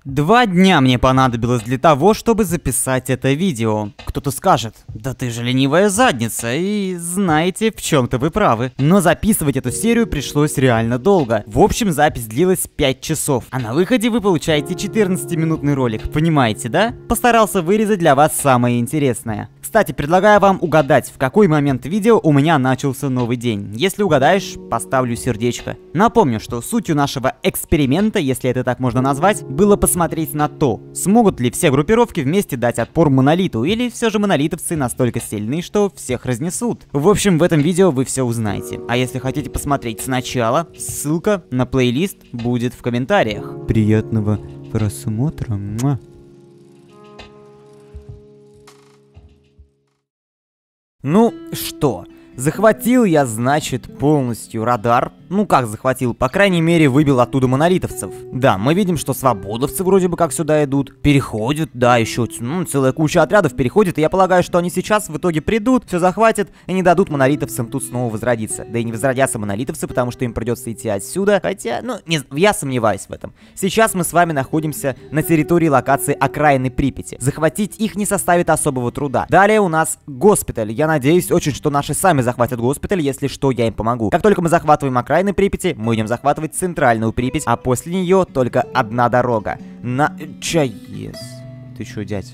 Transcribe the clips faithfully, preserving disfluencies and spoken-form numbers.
Два дня мне понадобилось для того, чтобы записать это видео. Кто-то скажет, да ты же ленивая задница, и знаете, в чем-то вы правы. Но записывать эту серию пришлось реально долго. В общем, запись длилась пять часов, а на выходе вы получаете четырнадцатиминутный ролик, понимаете, да? Постарался вырезать для вас самое интересное. Кстати, предлагаю вам угадать, в какой момент видео у меня начался новый день. Если угадаешь, поставлю сердечко. Напомню, что сутью нашего эксперимента, если это так можно назвать, было посмотреть на то, смогут ли все группировки вместе дать отпор монолиту, или все же монолитовцы настолько сильны, что всех разнесут. В общем, в этом видео вы все узнаете. А если хотите посмотреть сначала, ссылка на плейлист будет в комментариях. Приятного просмотра. Муа. Ну что, захватил я, значит, полностью радар. Ну как захватил, по крайней мере выбил оттуда монолитовцев. Да, мы видим, что свободовцы вроде бы как сюда идут. Переходят, да, еще ну, целая куча отрядов переходит. И я полагаю, что они сейчас в итоге придут, все захватят и не дадут монолитовцам тут снова возродиться. Да и не возродятся монолитовцы, потому что им придется идти отсюда. Хотя, ну, не, я сомневаюсь в этом. Сейчас мы с вами находимся на территории локации окраины Припяти. Захватить их не составит особого труда. Далее у нас госпиталь. Я надеюсь очень, что наши сами захватят госпиталь. Если что, я им помогу. Как только мы захватываем окраину Припяти, мы идем захватывать центральную Припять, а после нее только одна дорога. На Чаес. Ты чё, дядь?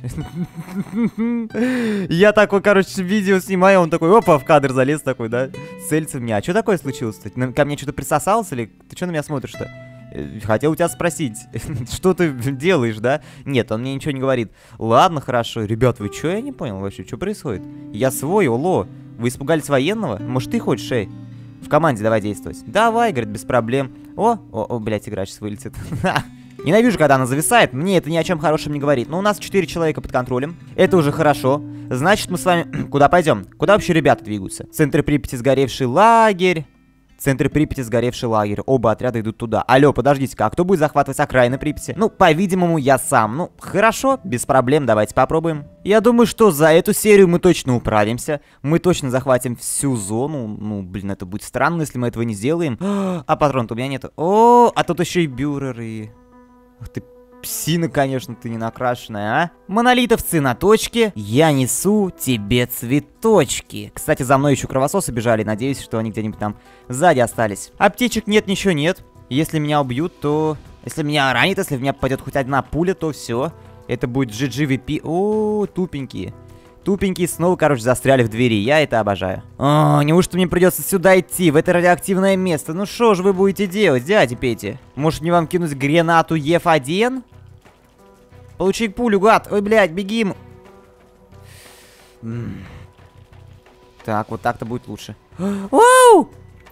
Я такой, короче, видео снимаю, он такой, опа, в кадр залез такой, да? Целится в меня. А что такое случилось-то? Ко мне что-то присосался или ты что на меня смотришь-то? Хотел у тебя спросить, что ты делаешь, да? Нет, он мне ничего не говорит. Ладно, хорошо. Ребят, вы чё? Я не понял вообще, что происходит? Я свой, оло. Вы испугались военного? Может, ты хочешь, эй? В команде давай действовать. Давай, говорит, без проблем. О, о, о, блядь, игра сейчас вылетит. Ненавижу, когда она зависает. Мне это ни о чем хорошем не говорит. Но у нас четыре человека под контролем. Это уже хорошо. Значит, мы с вами... Куда пойдем? Куда вообще ребята двигаются? Центр Припяти сгоревший лагерь. Центр Припяти сгоревший лагерь. Оба отряда идут туда. Алло, подождите-ка, а кто будет захватывать окраины Припяти? Ну, по-видимому, я сам. Ну, хорошо, без проблем, давайте попробуем. Я думаю, что за эту серию мы точно управимся. Мы точно захватим всю зону. Ну, блин, это будет странно, если мы этого не сделаем. А патрон-то у меня нету. О, а тут еще и бюреры. Ах ты... Псина, конечно, ты не накрашенная, а? Монолитовцы на точке. Я несу тебе цветочки. Кстати, за мной еще кровососы бежали. Надеюсь, что они где-нибудь там сзади остались. Аптечек нет, ничего нет. Если меня убьют, то... Если меня ранит, если в меня попадет хоть одна пуля, то все. Это будет джи джи ви пи. О, тупенькие. Тупенькие снова, короче, застряли в двери. Я это обожаю. О, неужто мне придется сюда идти, в это радиоактивное место? Ну что же вы будете делать, дядя Петя? Может, мне вам кинуть гранату эф один? Получи пулю, гад. Ой, блядь, бегим. М-м. Так, вот так-то будет лучше. Вау!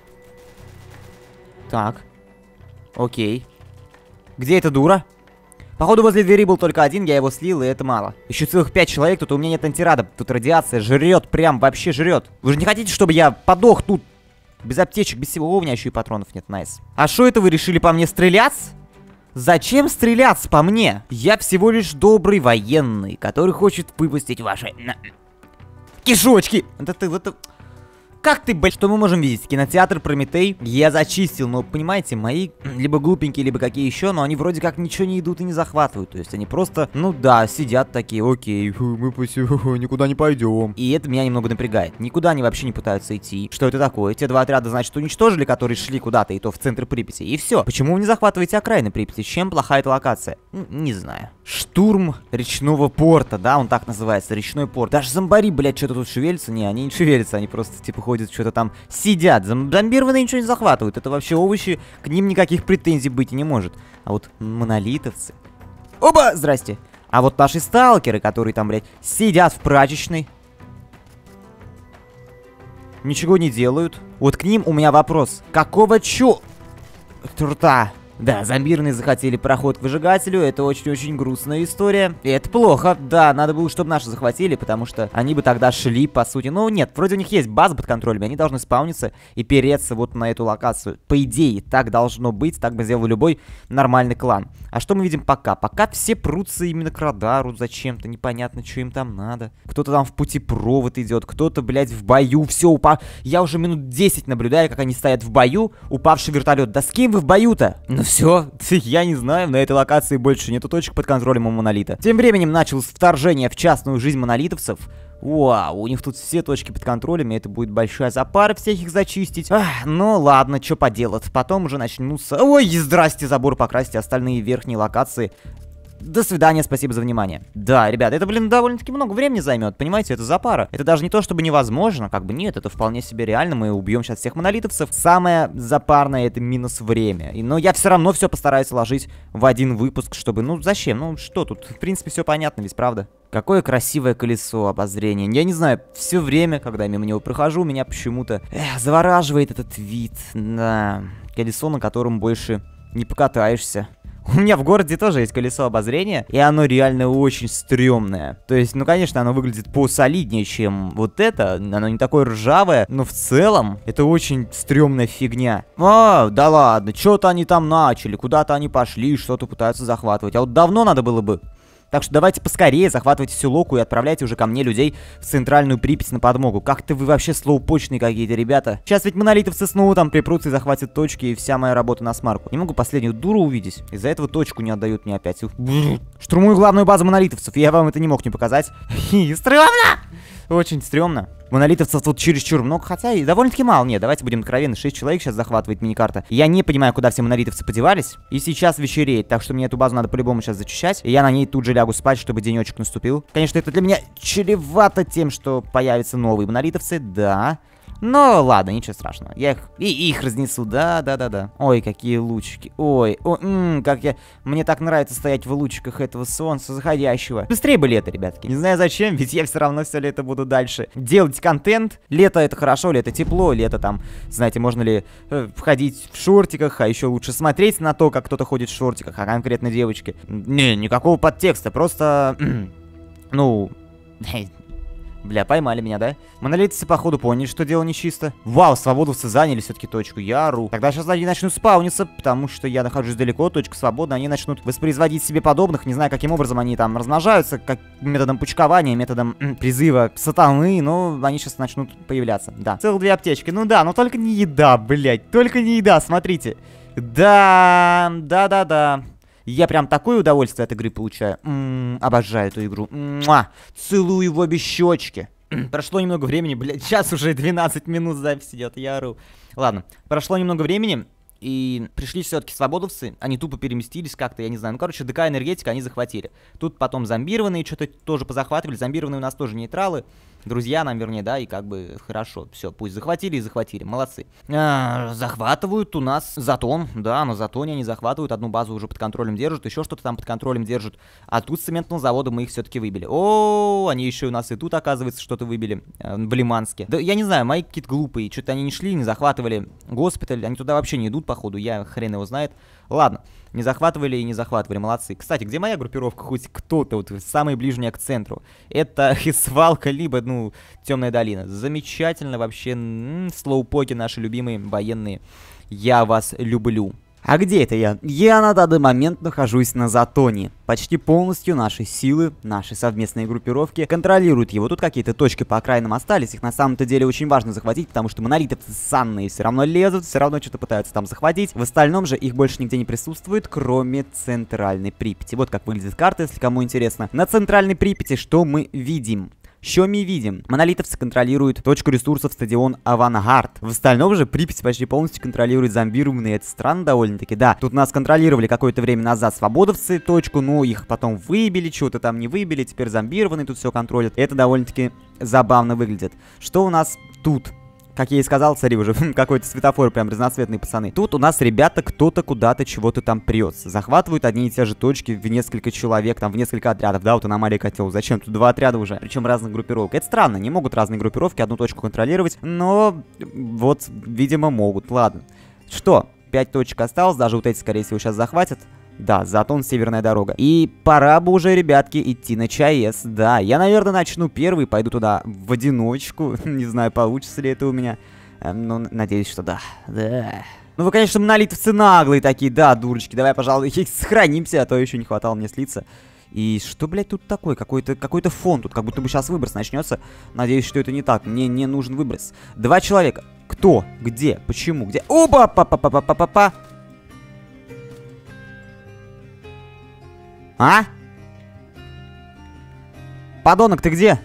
Так. Окей. Где эта дура? Походу, возле двери был только один, я его слил, и это мало. Еще целых пять человек, тут у меня нет антирада. Тут радиация жрет, прям вообще жрет. Вы же не хотите, чтобы я подох тут? Без аптечек, без всего. О, у меня еще и патронов нет, найс. А что это вы решили по мне стреляться? Зачем стреляться по мне? Я всего лишь добрый военный, который хочет выпустить ваши... кишочки. Это ты, это... Как ты, блядь, что мы можем видеть? Кинотеатр Прометей я зачистил, но, понимаете, мои либо глупенькие, либо какие еще, но они вроде как ничего не идут и не захватывают. То есть они просто, ну да, сидят такие, окей, мы никуда не пойдем. И это меня немного напрягает. Никуда они вообще не пытаются идти. Что это такое? Те два отряда, значит, уничтожили, которые шли куда-то, и то в центр Припяти. И все. Почему вы не захватываете окраины Припяти? Чем плохая эта локация? Н не знаю. Штурм речного порта, да, он так называется, речной порт. Даже зомбари, блядь, что-то тут шевелятся. Не, они не шевелятся, они просто, типа, ходят, что-то там сидят. Зомбированные ничего не захватывают. Это вообще овощи, к ним никаких претензий быть и не может. А вот монолитовцы... Оба! Здрасте! А вот наши сталкеры, которые там, блядь, сидят в прачечной, ничего не делают. Вот к ним у меня вопрос. Какого чё... Турта? Да, зомбирные захотели проход к выжигателю, это очень-очень грустная история. И это плохо, да, надо было, чтобы наши захватили, потому что они бы тогда шли, по сути. Ну, нет, вроде у них есть база под контролем, они должны спауниться и переться вот на эту локацию. По идее, так должно быть, так бы сделал любой нормальный клан. А что мы видим пока? Пока все прутся именно к радару зачем-то, непонятно, что им там надо. Кто-то там в пути провод идет, кто-то, блядь, в бою, все упа... Я уже минут десять наблюдаю, как они стоят в бою, упавший вертолет. Да с кем вы в бою-то? Ну все, я не знаю, на этой локации больше нету точек под контролем у Монолита. Тем временем началось вторжение в частную жизнь монолитовцев. Вау, у них тут все точки под контролем, и это будет большая запара всех их зачистить. Ах, ну ладно, что поделать. Потом уже начнутся... Ой, здрасте, забор покрасить, остальные верхние локации. До свидания, спасибо за внимание. Да, ребят, это, блин, довольно-таки много времени займет, понимаете, это запара. Это даже не то, чтобы невозможно, как бы нет, это вполне себе реально, мы убьем сейчас всех монолитовцев. Самое запарное это минус время. И, но я все равно все постараюсь уложить в один выпуск, чтобы, ну зачем, ну что тут, в принципе, все понятно ведь, правда? Какое красивое колесо обозрения. Я не знаю, все время, когда я мимо него прохожу, меня почему-то эх, завораживает этот вид. Да, колесо, на котором больше не покатаешься. У меня в городе тоже есть колесо обозрения, и оно реально очень стрёмное. То есть, ну, конечно, оно выглядит посолиднее, чем вот это. Оно не такое ржавое, но в целом это очень стрёмная фигня. А, да ладно, что-то они там начали, куда-то они пошли, что-то пытаются захватывать. А вот давно надо было бы. Так что давайте поскорее захватывайте всю локу и отправляйте уже ко мне людей в центральную Припять на подмогу. Как-то вы вообще слоупочные какие-то, ребята. Сейчас ведь монолитовцы снова там припрутся и захватят точки, и вся моя работа на смарку. Не могу последнюю дуру увидеть. Из-за этого точку не отдают мне опять. Штурмую главную базу монолитовцев. Я вам это не мог не показать. Стрёмно! Очень стрёмно. Монолитовцев тут чересчур много, хотя и довольно-таки мало. Нет, давайте будем откровенны. шесть человек сейчас захватывает миникарта. Я не понимаю, куда все монолитовцы подевались. И сейчас вечереет, так что мне эту базу надо по-любому сейчас зачищать. И я на ней тут же лягу спать, чтобы денечек наступил. Конечно, это для меня чревато тем, что появятся новые монолитовцы, да. Но ладно, ничего страшного. Я их и их разнесу, да, да, да, да. Ой, какие лучики. Ой, о, м, как я. Мне так нравится стоять в лучиках этого солнца заходящего. Быстрее бы лето, ребятки. Не знаю зачем, ведь я все равно все лето буду дальше делать контент. Лето это хорошо, лето тепло, лето там, знаете, можно ли э, входить в шортиках, а еще лучше смотреть на то, как кто-то ходит в шортиках, а конкретно девочки. Не, никакого подтекста, просто. Ну. Бля, поймали меня, да? Монолитовцы, походу, поняли, что дело нечисто. Вау, свободовцы заняли все-таки точку. Я ору. Тогда сейчас они начнут спауниться, потому что я нахожусь далеко, точка свободна. Они начнут воспроизводить себе подобных. Не знаю, каким образом они там размножаются, как методом пучкования, методом призыва сатаны, но они сейчас начнут появляться. Да. Целых две аптечки. Ну да, но только не еда, блядь. Только не еда, смотрите. Да, да-да-да. Я прям такое удовольствие от игры получаю. М-м, обожаю эту игру. Муа! Целую в обе щечки. Прошло немного времени, блядь, сейчас уже двенадцать минут запись идет, я ору. Ладно, прошло немного времени, и пришли все-таки свободовцы, они тупо переместились как-то, я не знаю. Ну, короче, ДК энергетика они захватили. Тут потом зомбированные что-то тоже позахватывали, зомбированные у нас тоже нейтралы. Друзья нам, вернее, да, и как бы хорошо, все, пусть захватили и захватили, молодцы. А, захватывают у нас Затон, да, на Затоне они захватывают, одну базу уже под контролем держат, еще что-то там под контролем держат. А тут с цементного завода мы их все-таки выбили. О, они еще у нас и тут, оказывается, что-то выбили, э, в Лиманске. Да, я не знаю, мои какие-то глупые, что-то они не шли, не захватывали госпиталь, они туда вообще не идут, походу, я хрен его знает. Ладно, не захватывали и не захватывали, молодцы. Кстати, где моя группировка? Хоть кто-то, вот самый ближний к центру. Это свалка, либо, ну, Темная долина. Замечательно вообще. М-м, слоупоки наши любимые военные. Я вас люблю. А где это я? Я на данный момент нахожусь на Затоне. Почти полностью наши силы, наши совместные группировки контролируют его. Тут какие-то точки по окраинам остались. Их на самом-то деле очень важно захватить, потому что монолитовцы санные все равно лезут, все равно что-то пытаются там захватить. В остальном же их больше нигде не присутствует, кроме центральной Припяти. Вот как выглядит карта, если кому интересно. На центральной Припяти что мы видим? Что мы видим? Монолитовцы контролируют точку ресурсов стадион Авангард. В остальном же Припять почти полностью контролирует зомбированные. Это странно довольно-таки. Да, тут нас контролировали какое-то время назад свободовцы точку, но их потом выбили, чего-то там не выбили, теперь зомбированные тут все контролят. Это довольно-таки забавно выглядит. Что у нас тут? Как я и сказал, цари уже какой-то светофор, прям разноцветные пацаны. Тут у нас, ребята, кто-то куда-то чего-то там прется. Захватывают одни и те же точки в несколько человек, там в несколько отрядов. Да, вот аномалия котел. Зачем? Тут два отряда уже, причем разных группировок. Это странно, не могут разные группировки одну точку контролировать, но вот, видимо, могут. Ладно. Что? Пять точек осталось, даже вот эти, скорее всего, сейчас захватят. Да, Затон, северная дорога. И пора бы уже, ребятки, идти на ЧАЭС. Да, я, наверное, начну первый, пойду туда в одиночку. Не знаю, получится ли это у меня. Но надеюсь, что да. Да. Ну вы, конечно, монолитовцы наглые такие, да, дурочки. Давай, пожалуй, сохранимся, а то еще не хватало мне слиться. И что, блядь, тут такое? Какой-то какой-то фон. Тут как будто бы сейчас выброс начнется. Надеюсь, что это не так. Мне не нужен выброс. Два человека. Кто? Где? Почему? Где? Опа! Па-па-па-па-па-па! А? Подонок, ты где?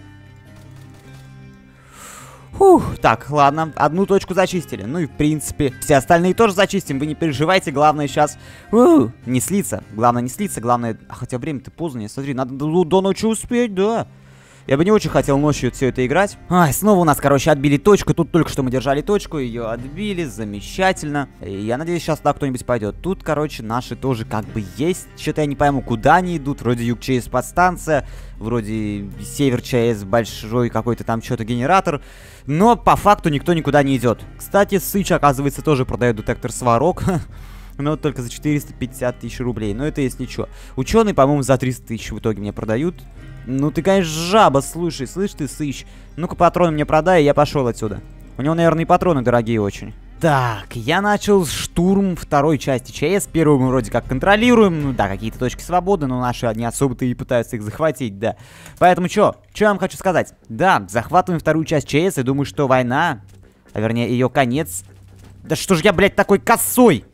Фух, так, ладно, одну точку зачистили. Ну и в принципе, все остальные тоже зачистим, вы не переживайте, главное сейчас у, не слиться. Главное не слиться, главное... А хотя время-то поздно, не смотри, надо до, до ночи успеть, да. Я бы не очень хотел ночью все это играть. Ай, снова у нас, короче, отбили точку. Тут только что мы держали точку, ее отбили, замечательно. И я надеюсь, сейчас туда кто-нибудь пойдет. Тут, короче, наши тоже как бы есть. Что-то я не пойму, куда они идут. Вроде юг ЧС подстанция, вроде север ЧС большой какой-то там что-то генератор. Но по факту никто никуда не идет. Кстати, Сыч, оказывается, тоже продает детектор сварок. Но только за четыреста пятьдесят тысяч рублей. Но это если что. Ученые, по-моему, за триста тысяч в итоге мне продают. Ну ты, конечно, жаба, слушай, слышь ты, Сыч. Ну-ка патроны мне продай, и я пошел отсюда. У него, наверное, и патроны дорогие очень. Так, я начал штурм второй части ЧС. Первую мы вроде как контролируем. Ну да, какие-то точки свободы, но наши не особо-то и пытаются их захватить, да. Поэтому что? Что я вам хочу сказать? Да, захватываем вторую часть ЧС и думаю, что война, а вернее ее конец. Да что ж я, блядь, такой косой?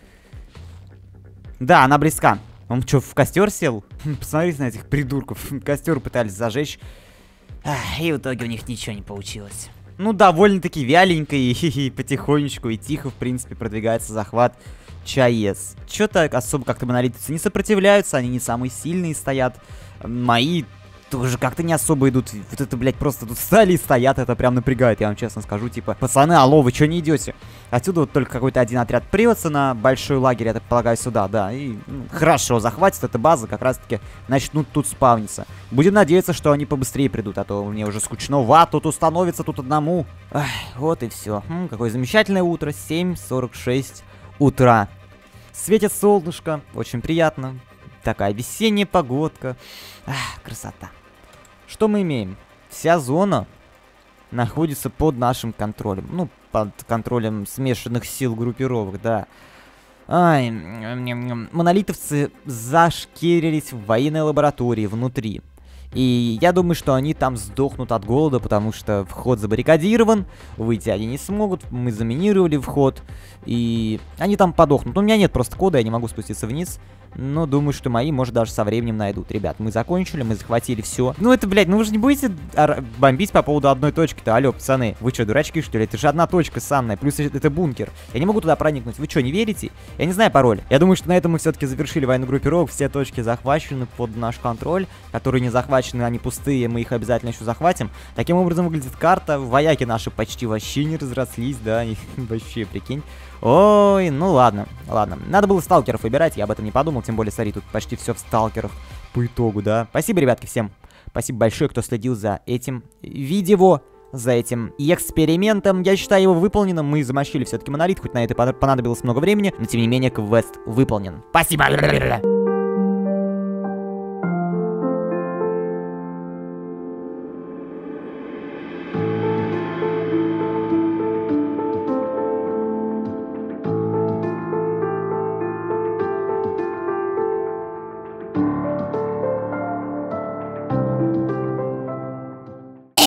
Да, она близка. Он что, в костер сел? Посмотрите на этих придурков. Костер пытались зажечь. Ах, и в итоге у них ничего не получилось. Ну, довольно-таки вяленько и, и, и потихонечку, и тихо, в принципе, продвигается захват ЧАЭС. Что-то особо как-то монолитовцы не сопротивляются, они не самые сильные стоят. Мои тоже как-то не особо идут. Вот это, блядь, просто тут стали и стоят, это прям напрягает, я вам честно скажу. Типа, пацаны, алло, вы что не идете? Отсюда вот только какой-то один отряд прется на большой лагерь, я так полагаю, сюда, да. И ну, хорошо, захватит эта база, как раз-таки начнут тут спавниться. Будем надеяться, что они побыстрее придут, а то мне уже скучно. Ва, тут установится тут одному. Ах, вот и все. М, какое замечательное утро, семь сорок шесть утра. Светит солнышко, очень приятно. Такая весенняя погодка. Ах, красота. Что мы имеем? Вся зона находится под нашим контролем. Ну, под контролем смешанных сил группировок, да. Ай, монолитовцы зашкерились в военной лаборатории внутри. И я думаю, что они там сдохнут от голода, потому что вход забаррикадирован, выйти они не смогут, мы заминировали вход, и они там подохнут. У меня нет просто кода, я не могу спуститься вниз, но думаю, что мои, может, даже со временем найдут. Ребят, мы закончили, мы захватили все. Ну это, блядь, ну вы же не будете бомбить по поводу одной точки-то, алло, пацаны. Вы что, дурачки, что ли? Это же одна точка санная, плюс это бункер. Я не могу туда проникнуть. Вы что, не верите? Я не знаю пароль. Я думаю, что на этом мы все-таки завершили войну группировок, все точки захвачены под наш контроль, которые не захвачены, они пустые, мы их обязательно еще захватим. Таким образом выглядит карта. Вояки наши почти вообще не разрослись, да, и вообще, прикинь. Ой, ну ладно, ладно. Надо было сталкеров выбирать, я об этом не подумал, тем более, смотри, тут почти все в сталкерах по итогу, да. Спасибо, ребятки, всем. Спасибо большое, кто следил за этим видео, за этим экспериментом. Я считаю его выполненным. Мы замочили все-таки монолит, хоть на это понадобилось много времени, но тем не менее квест выполнен. Спасибо!